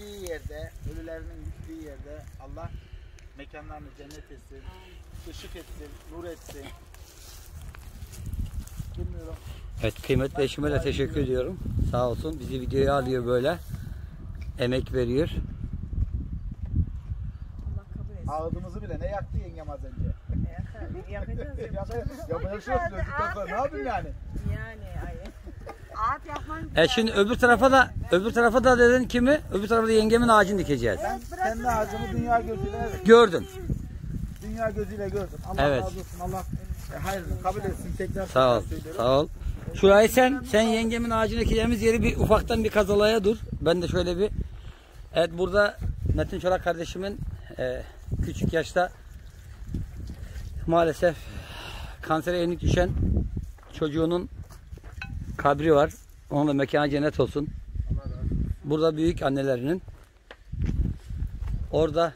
gittiği yerde, ölülerinin gittiği yerde Allah mekanlarını cennet etsin, ışık etsin, nur etsin. Bilmiyorum. Evet, kıymetli eşime de teşekkür ediyorum. Sağ olsun bizi videoya alıyor böyle. Emek veriyor. Allah kabul etsin. Ağzımızı bile ne yaktı yengem az önce. Yakacağız. Yapacak şey yok. Döndükten sonra ne yapayım yani? Yani ay. Ağaç yapman Şimdi öbür tarafa da dedin kimi? Öbür tarafa da yengemin ağacını dikeceğiz. Ben kendi ağacımı dünya gözüyle Gördün. gördüm. Allah Evet. razı olsun. Allah hayırlı kabul etsin. Tekrar Sağ ol. söylüyorum. Sağ ol. Şurayı sen yengemin ağacını dikeceğimiz yeri bir ufaktan bir kazalaya dur. Ben de şöyle bir. Evet, burada Metin Çolak kardeşimin küçük yaşta maalesef kansere yenik düşen çocuğunun kabri var. Onun da mekanı cennet olsun. Allah razı olsun. Burada büyük annelerinin. Orada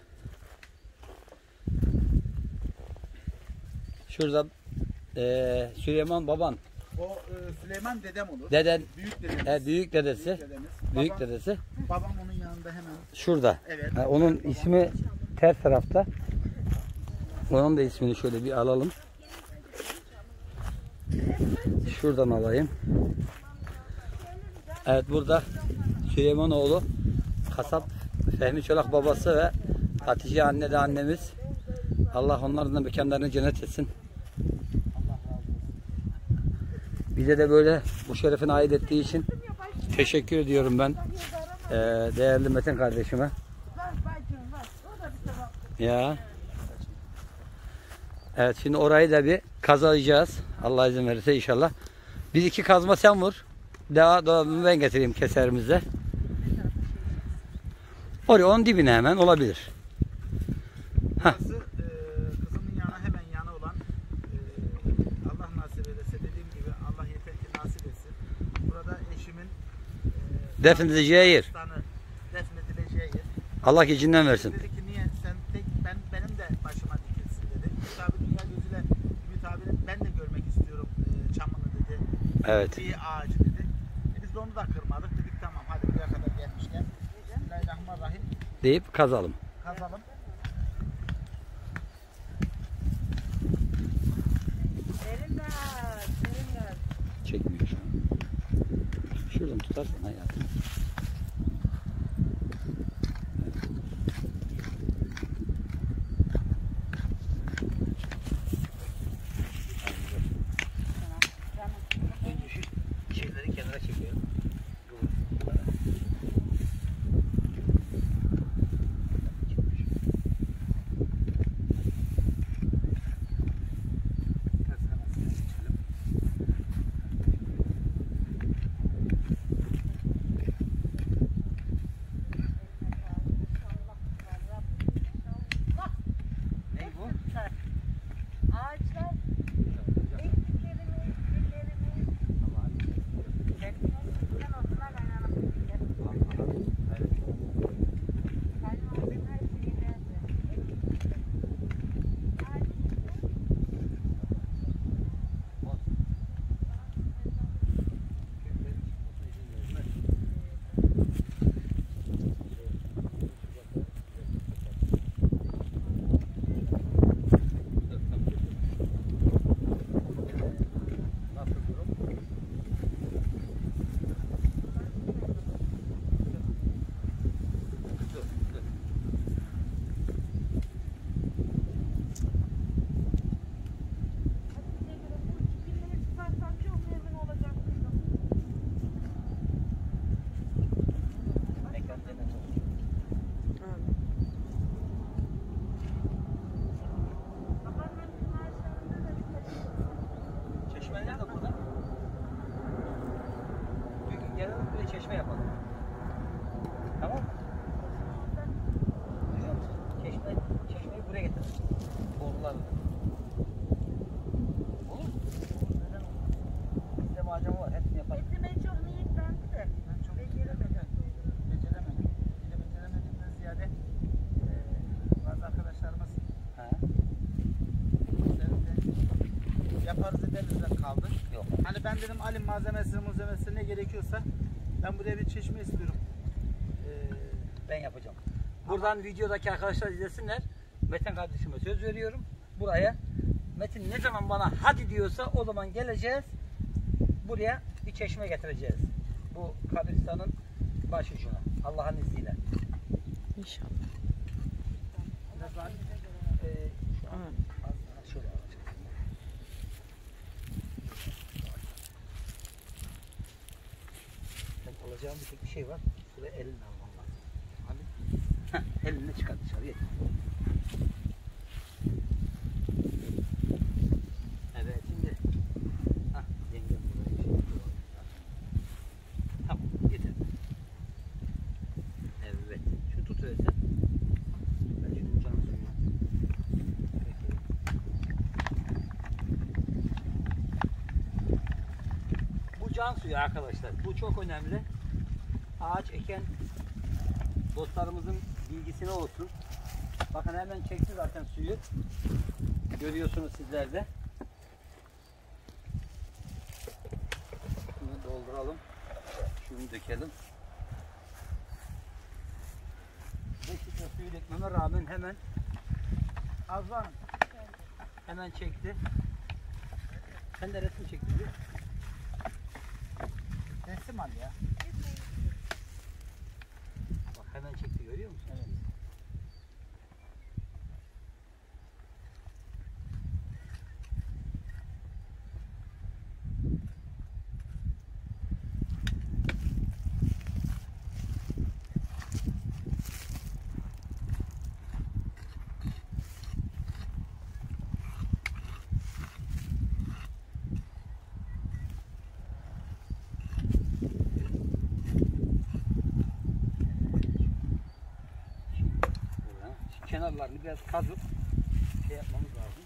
şurada Süleyman baban, O Süleyman dedem olur. deden, Büyük dedemiz. büyük dedesi, dedemiz. büyük Babam, dedesi babam onun yanında hemen. şurada. Evet. Onun ismi ters tarafta. Onun da ismini şöyle bir alalım. Şuradan alayım. Evet, burada Süleymanoğlu kasap Fehmi Çolak babası ve Hatice anne de annemiz. Allah onların da mekanlarını cennet etsin. Allah razı olsun. Bize de böyle bu şerefine ait ettiği için teşekkür ediyorum ben değerli Metin kardeşime. Ya. Evet, şimdi orayı da bir kazıyacağız. Allah izin verirse inşallah. Bir iki kazma sen vur. Devamını ben getireyim keserimizde. Oraya onun dibine hemen olabilir. Burası kızımın yanı hemen yanı olan Allah nasip ederse dediğim gibi Allah yeter ki nasip etsin. Burada eşimin Defnedileceği yer. defnedileceği yer. Allah gecinden versin. Dedi ki niye sen tek benim de başıma dikilsin dedi. Ümit abi dünya gözüyle Ümit abinin ben de görmek istiyorum çamını dedi. Evet. Bir ağacı dedi. Biz de onu da kırmadık. Dedik tamam hadi buraya kadar gelmişken. Bismillahirrahmanirrahim. Deyip kazalım. Kazalım. Derinler. Çekmiyor şu an. Şuradan tutarsan hayatım. Önce şu şeyleri kenara çekelim. Ne bu? Ağaçlar ektiklerimiz, güllerimiz, kendimizden otlar kaynanamız. Kaynanamızın her şeyi nerede? Çeşme nerede burada? Bir gelelim bir de çeşme yapalım. Tamam mı? Duyuyor musun? Çeşmeyi buraya getir. Borular. Olur mu? Bizde malzeme var. Hepsini yaparız. Etime çok niyetlendi de. Ben çok Beceremedim. beceremedim. Bir de beceremediğimden ziyade bazı arkadaşlarımız Ha? yaparız ederiz kaldı. Yok. Hani ben dedim alim malzemesi ne gerekiyorsa ben buraya bir çeşme istiyorum. Ben yapacağım. Buradan videodaki arkadaşlar izlesinler. Metin kardeşime söz veriyorum. Buraya Metin ne zaman bana hadi diyorsa o zaman geleceğiz. Buraya bir çeşme getireceğiz. Bu kabristanın başucuna. Allah'ın izniyle. İnşallah. Şu an az daha şöyle alacağız. Ben alacağım bir tek bir şey var. Şuraya elini almam lazım. Hadi. Elini çıkar dışarıya. Evet şimdi. Yengem buraya şey yapıyor. Tamam yeter. Evet. Şunu tutuyorsan. Ben şunun canı suyunu. Peki. Bu can suyu arkadaşlar. Bu çok önemli. Ağaç eken dostlarımızın bilgisine olsun. Bakın hemen çekti zaten suyu. Görüyorsunuz sizler de. Şunu dolduralım. Şunu dökelim. 5 litre suyu dökmeme rağmen hemen az var mı? Hemen çekti. Sen de resim çektin diyor. Resim al ya. Bak hemen çekti görüyor musun? Evet. Şu kenarlarını biraz kazıp şey yapmamız lazım.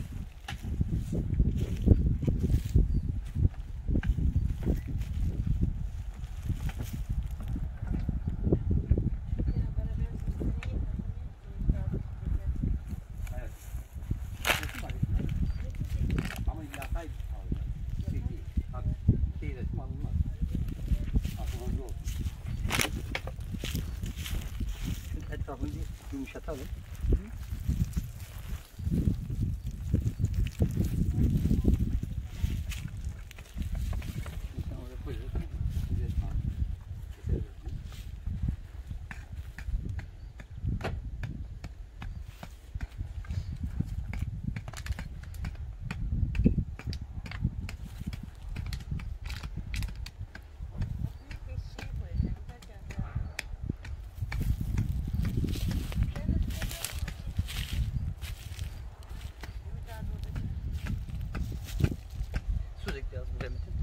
Evet. Resim var resim. Ama yatay alacağız. Şey değil. Bak, şey resim alınmaz. Aklınızda olsun. Şunun etrafını bir yumuşatalım. Şimdi sen oraya koyuyorsun. Şimdi tamam. Keseriz. Su dök biraz buraya Metin.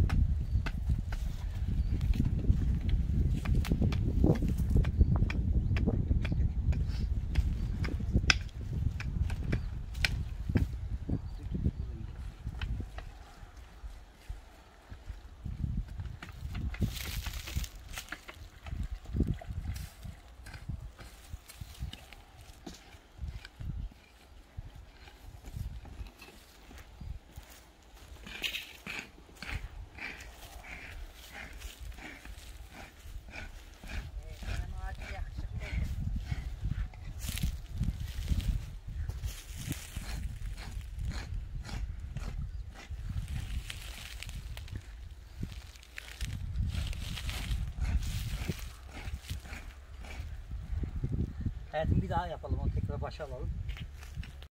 Hayatım bir daha yapalım onu tekrar başa alalım.